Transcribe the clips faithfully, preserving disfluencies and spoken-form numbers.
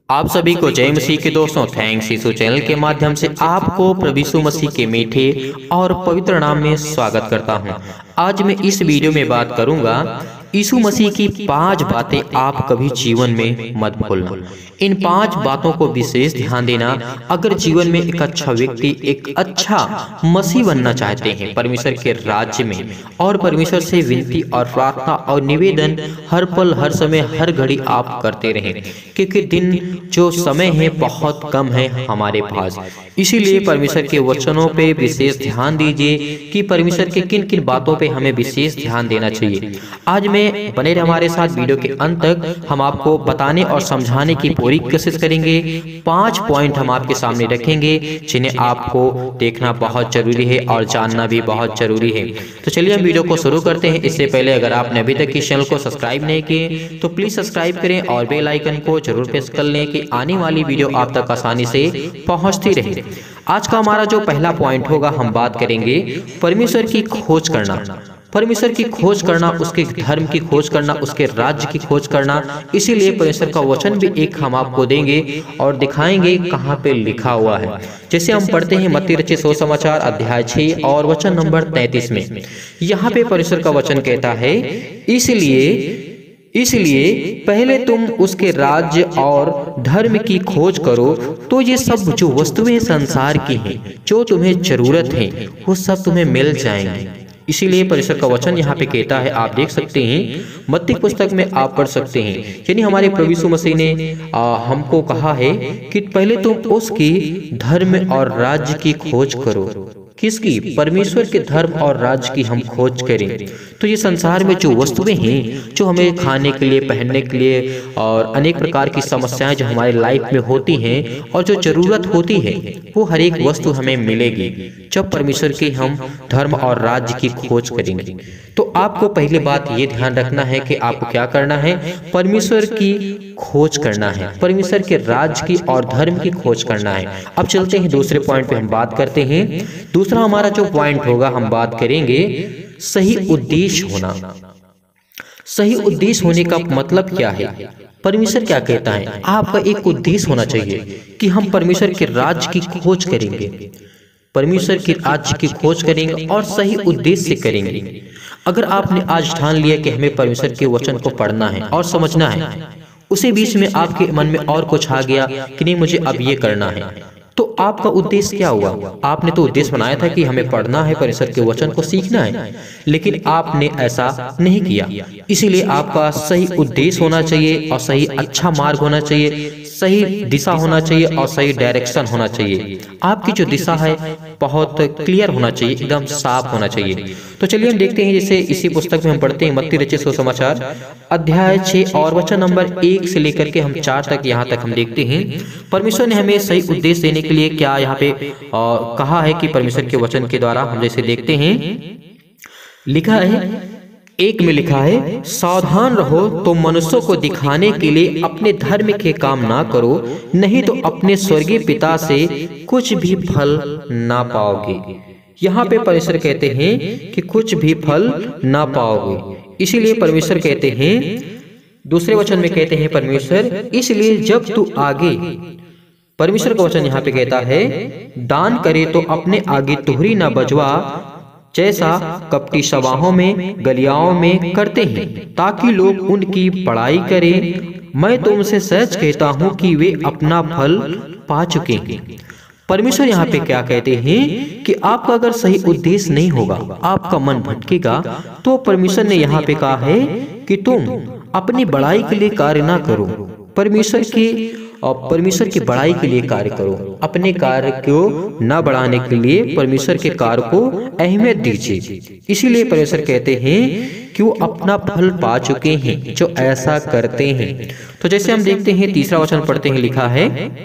आप सभी को जय मसीह के दोस्तों, थैंक्स यीशु चैनल के माध्यम से आपको प्रभु यीशु मसीह के मीठे और पवित्र नाम में स्वागत करता हूं। आज मैं इस वीडियो में बात करूंगा यीशु मसीह की पांच बातें आप कभी जीवन में मत भूलना। इन पांच बातों को विशेष ध्यान देना अगर जीवन में एक अच्छा व्यक्ति, एक अच्छा मसीह बनना चाहते हैं परमेश्वर के राज्य में, और परमेश्वर से विनती और प्रार्थना और निवेदन हर पल, हर समय, हर घड़ी आप करते रहें, क्योंकि दिन जो समय है बहुत कम है हमारे पास। इसीलिए परमेश्वर के वचनों पे विशेष ध्यान दीजिए कि परमेश्वर के किन किन बातों पे हमें विशेष ध्यान देना चाहिए। आज मैं बने रहे हमारे साथ, वीडियो के अंत तक हम आपको बताने और समझाने की पूरी कोशिश करेंगे। पांच पॉइंट हम आपके सामने रखेंगे जिन्हें आपको देखना बहुत जरूरी है और जानना भी बहुत जरूरी है। तो चलिए हम वीडियो को शुरू करते हैं। इससे पहले अगर आपने अभी तक इस चैनल को सब्सक्राइब नहीं किए तो प्लीज सब्सक्राइब करें और बेल आइकन को जरूर प्रेस कर लें कि आने वाली वीडियो आप तक आसानी से पहुंचती रहे। आज का हमारा जो पहला पॉइंट होगा, हम बात करेंगे परमेश्वर की खोज करना। परमेश्वर की खोज करना, उसके धर्म की खोज करना, उसके राज्य की खोज करना। इसीलिए परमेश्वर का वचन भी एक हम आपको देंगे और दिखाएंगे कहाँ पे लिखा हुआ है। जैसे हम पढ़ते हैं मत्ती रचित सुसमाचार अध्याय छह और वचन नंबर तैंतीस में, यहाँ पे परमेश्वर का वचन कहता है, इसलिए इसलिए पहले तुम उसके राज्य और धर्म की खोज करो तो ये सब जो वस्तुएं संसार की हैं, जो तुम्हें जरूरत है, वो सब तुम्हें मिल जाएंगी। इसीलिए परमेश्वर का वचन यहाँ पे कहता है, आप देख सकते हैं मत्ती पुस्तक में आप पढ़ सकते हैं, यानी हमारे प्रभु यीशु मसीह ने आ, हमको कहा है कि पहले तुम उसकी धर्म और राज्य की खोज करो। किसकी? परमेश्वर के धर्म और राज्य की हम खोज करें तो ये संसार में जो वस्तुएं हैं, जो हमें खाने के लिए, पहनने के लिए और अनेक प्रकार की समस्याएं जो हमारे लाइफ में होती हैं और जो जरूरत होती है, वो हर एक वस्तु हमें मिलेगी जब परमेश्वर के हम धर्म और राज्य की खोज करेंगे। तो आपको पहली बात ये ध्यान रखना है कि आपको क्या करना है, परमेश्वर की खोज करना है, परमेश्वर के राज्य की और धर्म की खोज करना है। अब चलते हैं दूसरे पॉइंट पे हम बात करते हैं। दूसरा हमारा जो पॉइंट होगा, हम बात करेंगे सही उद्देश्य होना। सही उद्देश्य होने का मतलब क्या है? परमेश्वर क्या कहता है? आपका एक उद्देश्य होना चाहिए कि हम परमेश्वर के राज्य की खोज करेंगे, परमेश्वर के राज्य की खोज करेंगे और सही उद्देश्य से करेंगे। अगर आपने आज ठान लिया कि हमें परमेश्वर के वचन को पढ़ना है और समझना है, उसी बीच में आपके मन में और कुछ आ गया कि नहीं मुझे अब ये करना है, तो आपका उद्देश्य क्या हुआ? आपने तो उद्देश्य बनाया था कि हमें पढ़ना है, परमेश्वर के वचन को सीखना है, लेकिन आपने ऐसा नहीं किया। इसीलिए आपका सही उद्देश्य होना चाहिए और सही अच्छा मार्ग होना चाहिए, सही दिशा होना चाहिए और सही डायरेक्शन होना चाहिए। आपकी जो दिशा है बहुत क्लियर होना चाहिए, एकदम साफ होना चाहिए। तो चलिए हम देखते हैं, जैसे इसी पुस्तक में हम पढ़ते हैं मत्ती रचित सुसमाचार अध्याय छह और वचन नंबर एक से लेकर के हम चार तक, यहाँ तक हम देखते हैं परमेश्वर ने हमें सही उद्देश्य देने के लिए क्या यहाँ पे आ, कहा है कि परमेश्वर के वचन के द्वारा हम जैसे देखते हैं, लिखा है एक में लिखा है, सावधान रहो तो मनुष्यों को दिखाने के लिए अपने धर्म के काम ना करो, नहीं तो अपने स्वर्गीय पिता से कुछ भी फल ना पाओगे। यहाँ पे परमेश्वर कहते हैं कि कुछ भी फल ना पाओगे। इसीलिए परमेश्वर कहते हैं, दूसरे वचन में कहते हैं परमेश्वर, इसलिए जब तू आगे, परमेश्वर का वचन यहाँ पे कहता है, दान करे तो अपने आगे तुहरी ना बजवा, जैसा कपटी सभाओं में, गलियाओं में करते हैं, ताकि लोग उनकी बड़ाई करें। मैं तुमसे सच कहता हूँ कि वे अपना फल पा चुके हैं। परमेश्वर यहाँ पे क्या कहते हैं कि आपका अगर सही उद्देश्य नहीं होगा, आपका मन भटकेगा, तो परमेश्वर ने यहाँ पे कहा है कि तुम अपनी बड़ाई के लिए कार्य ना करो, परमेश्वर की और परमेश्वर की बड़ाई के लिए कार्य करो। अपने कार्य को न बढ़ाने के लिए परमेश्वर के कार्य को अहमियत दीजिए। इसीलिए परमेश्वर कहते हैं कि वो अपना फल पा चुके हैं जो ऐसा करते हैं। तो जैसे हम देखते हैं, तीसरा वचन पढ़ते हैं, लिखा है,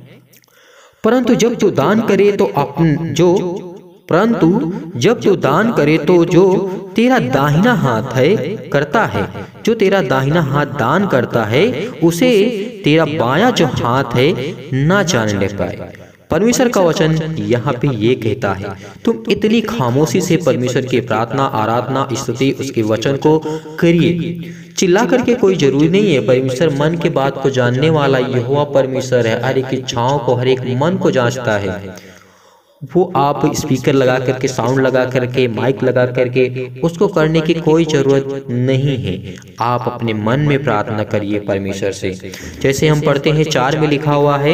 परंतु जब तू दान करे तो अपन जो परंतु जब तू दान करे तो जो तेरा दाहिना हाथ है करता है, जो तेरा दाहिना हाथ दान करता है, उसे तेरा बायां जो हाथ है ना जानने पाए। परमेश्वर का वचन यहाँ पे ये कहता है, तुम इतनी खामोशी से परमेश्वर की प्रार्थना, आराधना, स्तुति, उसके वचन को करिए। चिल्ला करके कोई जरूरी नहीं है। परमेश्वर मन के बात को जानने वाला यहोवा परमेश्वर है। हर एक इच्छाओं को, हर एक मन को जांचता है। वो आप स्पीकर लगा करके, साउंड लगा करके, माइक लगा करके उसको करने की कोई जरूरत नहीं है। आप अपने मन में प्रार्थना करिए परमेश्वर से। जैसे हम पढ़ते हैं चार में लिखा हुआ है,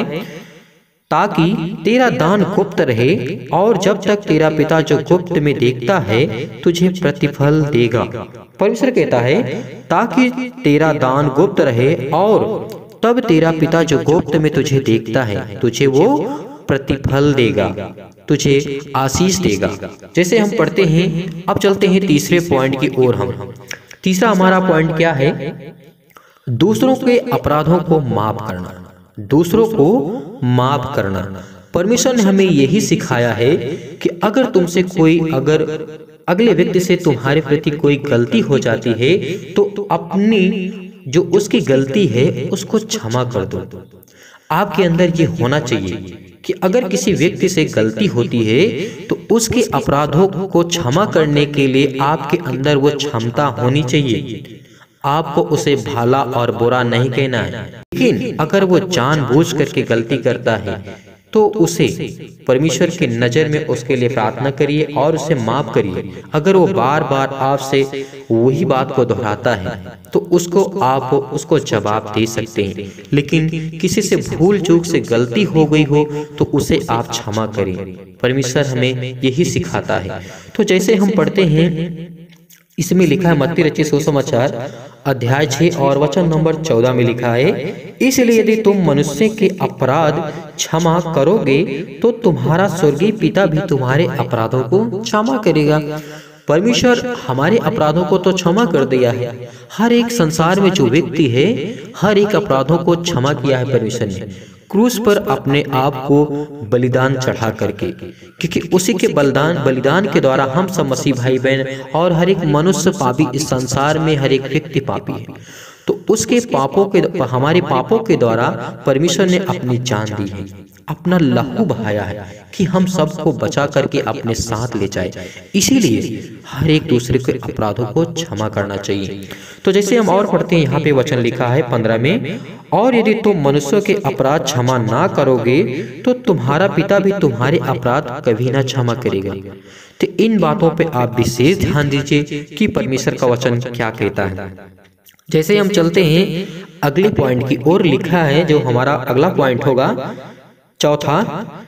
ताकि तेरा दान गुप्त रहे और जब तक तेरा पिता जो गुप्त में देखता है तुझे प्रतिफल देगा। परमेश्वर कहता है ताकि तेरा दान गुप्त रहे और तब तेरा पिता जो गुप्त में तुझे देखता है तुझे वो प्रतिफल देगा, तुझे आशीष देगा। जैसे हम पढ़ते हैं, अब चलते हैं तीसरे पॉइंट की ओर। हम तीसरा हमारा पॉइंट क्या है? दूसरों के अपराधों को माफ करना। दूसरों को माफ करना। परमेश्वर ने हमें यही सिखाया है कि अगर तुमसे कोई, अगर अगले व्यक्ति से तुम्हारे प्रति कोई गलती हो जाती है तो अपनी जो उसकी गलती है उसको क्षमा कर दो। आपके अंदर ये होना चाहिए कि अगर किसी व्यक्ति से गलती होती है तो उसके अपराधों को क्षमा करने के लिए आपके अंदर वो क्षमता होनी चाहिए। आपको उसे भला और बुरा नहीं कहना है, लेकिन अगर वो जानबूझ करके गलती करता है तो उसे परमेश्वर की नज़र में उसके लिए प्रार्थना करिए और उसे माफ करिए। अगर वो बार बार आपसे वही बात को दोहराता है तो उसको आप उसको जवाब दे सकते हैं, लेकिन किसी से भूल चूक से गलती हो गई हो तो उसे आप क्षमा करिए। परमेश्वर हमें यही सिखाता है। तो जैसे हम पढ़ते हैं, इसमें लिखा है मत्ती रचित सुसमाचार अध्याय छह और वचन नंबर चौदह में लिखा है, इसलिए यदि तुम मनुष्य के अपराध क्षमा करोगे तो तुम्हारा स्वर्गीय पिता भी तुम्हारे अपराधों को क्षमा करेगा। परमेश्वर हमारे अपराधों को तो क्षमा कर दिया है। हर एक संसार में जो व्यक्ति है हर एक अपराधों को क्षमा किया है परमेश्वर ने, क्रूस पर अपने आप को बलिदान चढ़ा करके, क्योंकि उसी के बलिदान बलिदान के द्वारा हम सब मसीह भाई बहन और हर एक मनुष्य पापी, इस संसार में हर एक व्यक्ति पापी है, तो उसके पापों के, हमारे पापों के द्वारा परमेश्वर ने अपनी जान दी है, अपना लहू बहाया है कि हम सबको बचा करके अपने साथ ले जाए। इसीलिए हर एक दूसरे के अपराधों को क्षमा करना चाहिए। तो जैसे हम और पढ़ते हैं, यहाँ पे वचन लिखा है पंद्रह में, और यदि तुम मनुष्यों के अपराध क्षमा ना करोगे तो तुम्हारा पिता भी तुम्हारे अपराध कभी ना क्षमा करेगा। तो इन बातों पे आप विशेष ध्यान दीजिए कि परमेश्वर का वचन क्या कहता है। जैसे हम चलते हैं अगले पॉइंट की ओर, लिखा है जो हमारा अगला पॉइंट होगा चौथा,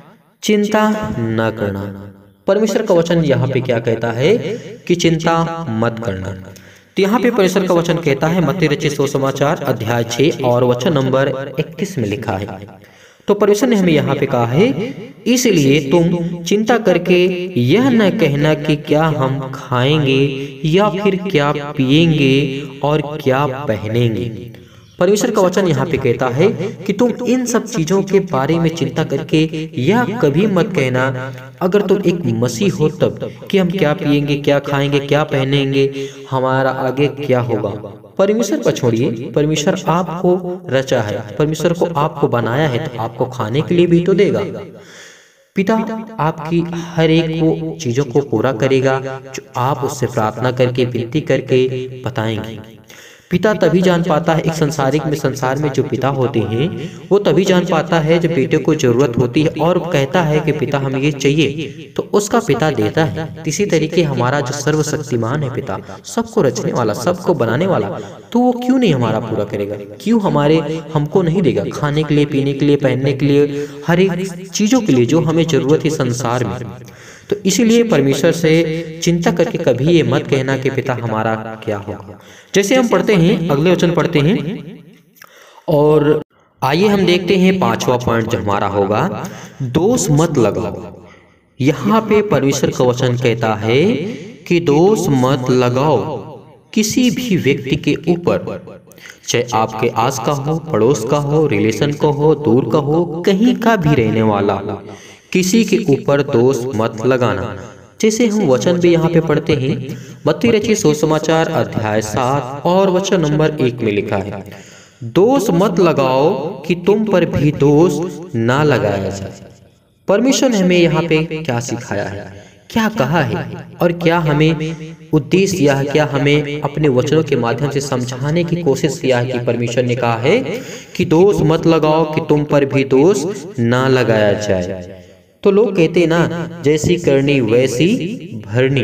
चिंता न करना। परमेश्वर का वचन यहाँ पे क्या कहता है कि चिंता मत करना। तो यहाँ पे परमेश्वर का वचन कहता है मत्ती रचित सुसमाचार अध्याय छह और वचन नंबर इक्कीस में लिखा है। तो परमेश्वर ने हमें यहाँ पे कहा है, इसलिए तुम चिंता करके यह न कहना कि क्या हम खाएंगे या फिर क्या पिएंगे और क्या पहनेंगे। परमेश्वर का वचन यहाँ पे कहता है कि तुम इन सब चीजों के बारे में चिंता करके यह कभी मत कहना, अगर तुम एक मसीह हो तब, कि हम क्या पिएंगे, क्या खाएंगे, क्या पहनेंगे, हमारा आगे क्या होगा। परमेश्वर पर छोड़िए, परमेश्वर आपको रचा है, परमेश्वर को आपको बनाया है, तो आपको खाने के लिए भी तो देगा। पिता आपकी हर एक वो चीजों को पूरा करेगा जो आप उससे प्रार्थना करके, विनती करके बताएंगे। पिता तभी जान पाता है, एक संसारिक में संसार में जो पिता होते हैं वो तभी जान पाता है जब बेटे को जरूरत होती है और कहता है कि पिता हमें ये चाहिए, तो उसका पिता देता है। इसी तरीके हमारा जो सर्वशक्तिमान है पिता, सबको रचने वाला, सबको बनाने वाला, तो वो क्यों नहीं हमारा पूरा करेगा? क्यों हमारे हमको नहीं देगा खाने के लिए, पीने के लिए, पहनने के लिए, हर एक चीजों के लिए जो हमें जरूरत है संसार में। तो इसीलिए परमेश्वर से चिंता करके कभी ये मत कहना कि पिता हमारा क्या होगा। जैसे हम पढ़ते हैं, अगले वचन पढ़ते हैं और आइए हम देखते हैं पांचवा पॉइंट जो हमारा होगा, दोष मत लगाओ। यहाँ पे परमेश्वर का वचन कहता है कि दोष मत लगाओ किसी भी व्यक्ति के ऊपर, चाहे आपके आस का हो, पड़ोस का हो, रिलेशन का हो, दूर का हो, कहीं का भी रहने वाला हो, किसी के ऊपर दोष मत लगाना। जैसे हम वचन भी यहाँ पे पढ़ते हैं, मत्ती रचित सुसमाचार अध्याय सात और वचन नंबर एक में लिखा है, दोष मत लगाओ कि तुम पर भी दोष ना लगाया जाए। परमेश्वर ने हमें यहाँ पे क्या सिखाया है, क्या कहा है और क्या हमें उद्देश्य दिया है, क्या हमें अपने वचनों के माध्यम से समझाने की कोशिश किया है कि परमेश्वर ने कहा है कि दोष मत लगाओ कि तुम पर भी दोष ना लगाया जाए। तो लोग कहते हैं ना, जैसी करनी वैसी भरनी।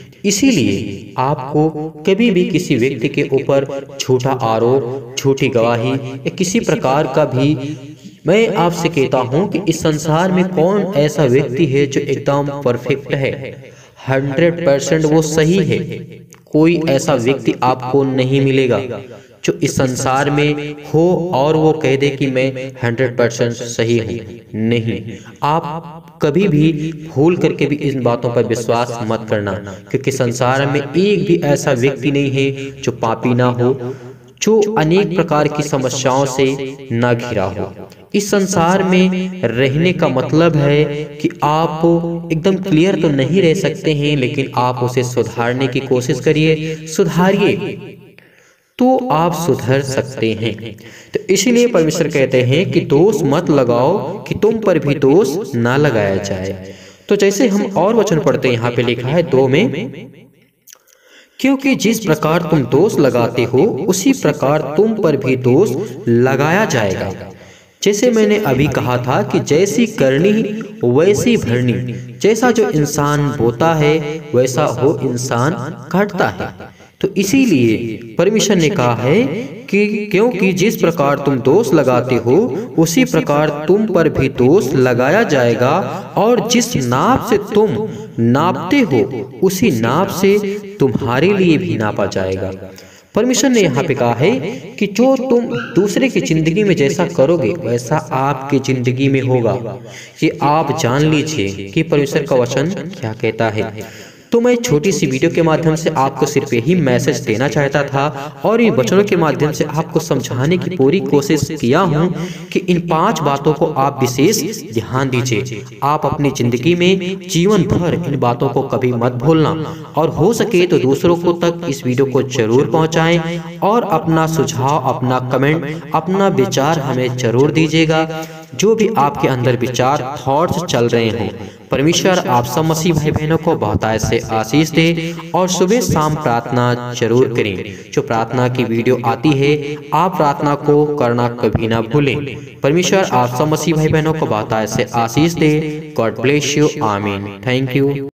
इसीलिए आपको कभी भी किसी व्यक्ति के ऊपर झूठा आरोप, झूठी गवाही या किसी प्रकार का भी, मैं आपसे कहता हूं कि इस संसार में कौन ऐसा व्यक्ति है जो एकदम परफेक्ट है, हंड्रेड परसेंट वो सही है। कोई ऐसा व्यक्ति आपको नहीं मिलेगा जो इस संसार में हो और वो कह दे कि मैं हंड्रेड परसेंट सही हूँ। नहीं, आप कभी भी भूल करके भी इन बातों पर विश्वास मत करना, क्योंकि संसार में एक भी ऐसा व्यक्ति नहीं है जो पापी ना हो, जो अनेक प्रकार की समस्याओं से ना घिरा हो। इस संसार में रहने का मतलब है कि आप एकदम क्लियर तो नहीं रह सकते हैं, लेकिन आप उसे सुधारने की कोशिश करिए, सुधारिए तो आप सुधर सकते हैं। तो इसीलिए परमेश्वर कहते हैं कि दोष मत लगाओ कि तुम पर भी दोष ना लगाया जाए। तो जैसे हम और वचन पढ़ते हैं, यहाँ पे लिखा है दो में, क्योंकि जिस प्रकार तुम दोष लगाते हो उसी प्रकार तुम पर भी दोष लगाया जाएगा। जैसे मैंने अभी कहा था कि जैसी करनी वैसी भरनी, जैसा जो इंसान बोता है वैसा वो इंसान काटता है। तो इसीलिए परमेश्वर ने कहा है कि क्योंकि जिस प्रकार तुम दोष लगाते हो उसी प्रकार तुम पर भी दोष लगाया जाएगा, और जिस नाप से तुम नापते हो उसी नाप से तुम्हारे लिए भी नापा जाएगा। परमेश्वर ने यहाँ पे कहा है कि जो तुम दूसरे की जिंदगी में जैसा करोगे वैसा आपकी जिंदगी में होगा। ये आप जान लीजिए कि परमेश्वर का वचन क्या कहता है। तो मैं छोटी सी वीडियो के माध्यम से आपको सिर्फ यही मैसेज देना चाहता था और इन वचनों के माध्यम से आपको समझाने की पूरी कोशिश किया हूं कि इन पांच बातों को आप विशेष ध्यान दीजिए। आप अपनी जिंदगी में जीवन भर इन बातों को कभी मत भूलना, और हो सके तो दूसरों को तक इस वीडियो को जरूर पहुंचाएं और अपना सुझाव, अपना कमेंट, अपना विचार हमें जरूर दीजिएगा। जो भी आपके अंदर विचार, थॉट्स चल रहे हों, परमेश्वर आप सब मसीह भाई बहनों को बहुतायत से आशीष दे। और सुबह शाम प्रार्थना जरूर करें। जो प्रार्थना की वीडियो आती है आप प्रार्थना को करना कभी ना भूलें। परमेश्वर आप सब मसीह भाई बहनों को बहुतायत से आशीष दे। गॉड ब्लेस यू, आमीन। Thank you.